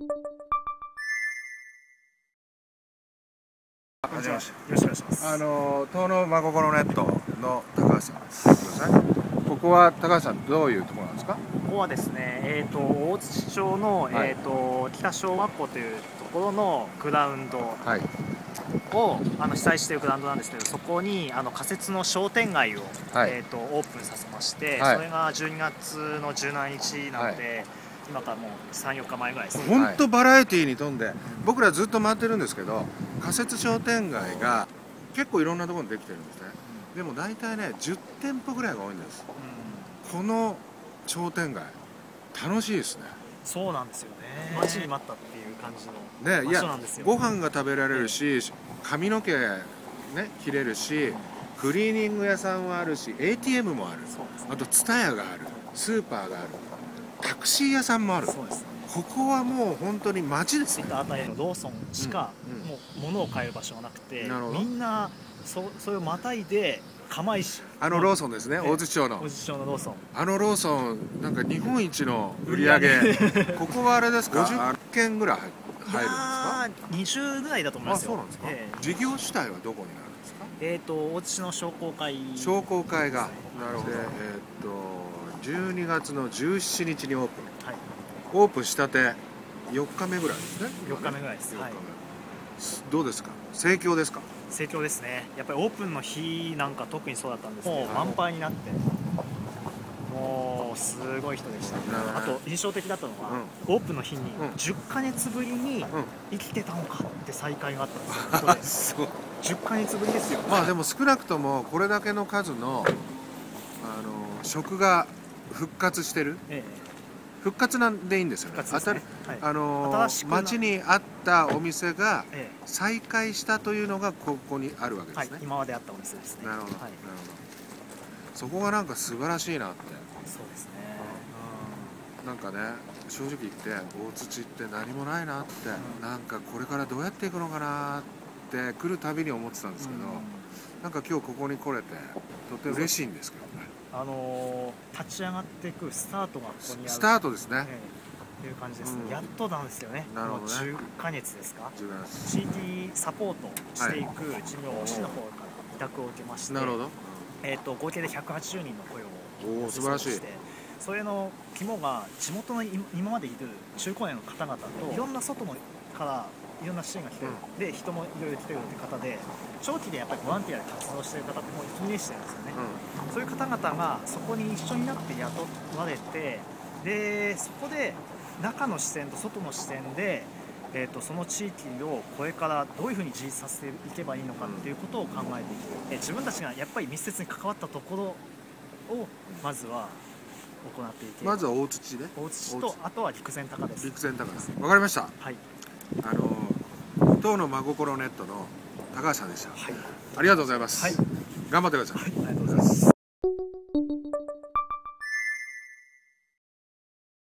はじめまして。 よろしくお願いします。 遠野真心ネットの高橋さんです。ここは高橋さん、どういうところなんですか？ ここはですね、大槌町の、 はい、 北小学校というところのグラウンドを、 はい、 被災しているグラウンドなんですけど、そこに仮設の商店街を、 はい、 オープンさせまして、 はい、 それが12月の17日なので、今からもう3、4日前ぐらいですね。 本当バラエティーに富んで、僕らずっと回ってるんですけど、仮設商店街が結構いろんなところにできてるんですね。でも大体ね、10店舗ぐらいが多いんです。この商店街、楽しいですね。 そうなんですよね。待ちに待ったっていう感じのね、いや、 場所なんですよ。 ご飯が食べられるし、髪の毛ね、切れるし、クリーニング屋さんはあるし、ATM もある。あと、ツタヤがある。スーパーがある。タクシー屋さんもある。 そうです。 ここはもう本当に街ですね。 あたりのローソンしか、もう物を買える場所がなくて、みんなそれをまたいで釜石ローソンですね、大槌町の。 大槌町のローソン。 ローソン、なんか日本一の売り上げ。ここはあれですか、50件ぐらい入るんですか ？20ぐらいだと思いますよ。 そうなんですか。事業主体はどこになるんですか？ 大槌の商工会。 商工会が。なるほど。12月の17日にオープン。 はい。 オープンしたて4日目ぐらいですね。 4日目ぐらいです。はい。 どうですか？盛況ですか？ 盛況ですね。やっぱりオープンの日なんか特にそうだったんですけど、満杯になって、もうすごい人でした。あと印象的だったのは、オープンの日に10ヶ月ぶりに生きてたのかって再会があったんですよ。10ヶ月ぶりですよ。 まあでも少なくともこれだけの数の食が復活してる。復活なんでいいんですよね。町にあったお店が再開したというのがここにあるわけですね。 今まであったお店ですね。 なるほど。そこがなんか素晴らしいなって。 そうですね。 なんかね、正直言って大槌って何もないなって、なんかこれからどうやっていくのかなって来るたびに思ってたんですけど、なんか今日ここに来れてとても嬉しいんですけどね。 立ち上がっていくスタートがここにある。 スタートですね。 という感じですね。やっとなんですよね。 なるほどね。 10ヶ月ですか。CD サポートしていく事業を市の方から委託を受けまして、なるほど。合計で180人の雇用を素晴らしい。 それの肝が地元の今までいる中高年の方々といろんな外のからいろんな支援が来てる、で人もいろいろ来てるって方で、長期でやっぱりボランティアで活動してる方ってもう一気にしてるんですよね。そういう方々がそこに一緒になって雇われて、でそこで中の視線と外の視線で、その地域をこれからどういうふうに自立させていけばいいのかっていうことを考えていく、自分たちがやっぱり密接に関わったところをまずは行っていけ。 まずは大槌で。 大槌と、あとは陸前高です。 陸前高です。わかりました。 はい。 当の真心ネットの高橋さんでした。 はい。 ありがとうございます。 はい。 頑張ってください。 はい、ありがとうございます。